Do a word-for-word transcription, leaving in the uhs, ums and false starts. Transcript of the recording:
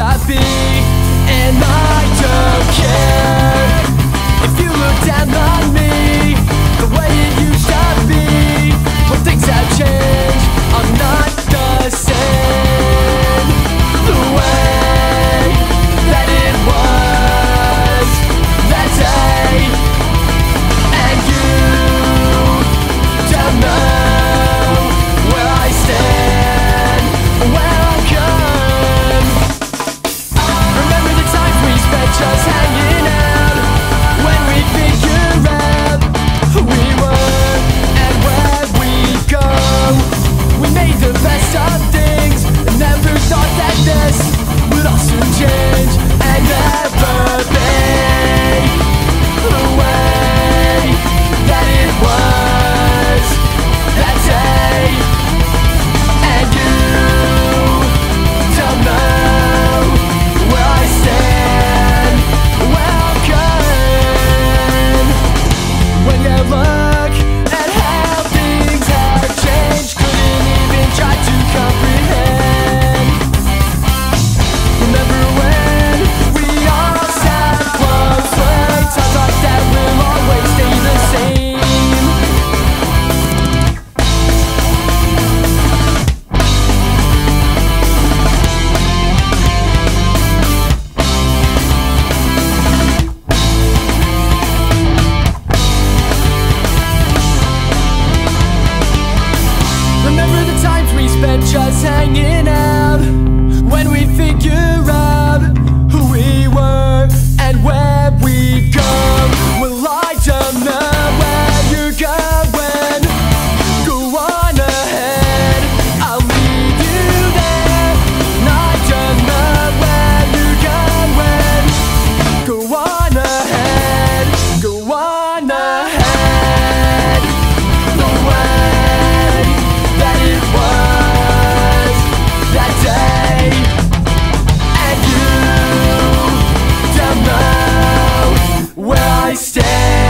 to be, and I don't care if you look down on me the way it used to be. When things have changed, I'm not the same. The way that it was that day, and you don't know where I stand, where I've come. Remember the times we spent just hanging out, when we figured out who we were and where we'd go. We made the best of things and never thought that this would all soon change and never be the way that it was that day. And you don't know where I stand, where I've come. When you look at how things have changed, couldn't even try to comprehend. Remember when we all sat close, when times like that will always stay the same. Remember the times we spent just hanging out, when we figure out who we were and where we'd go. Well, I don't know where you're going. Go on ahead, I'll leave you there. And I don't know where you're going. Go on ahead, go on ahead. The way that it was that day, and you don't know where I stand.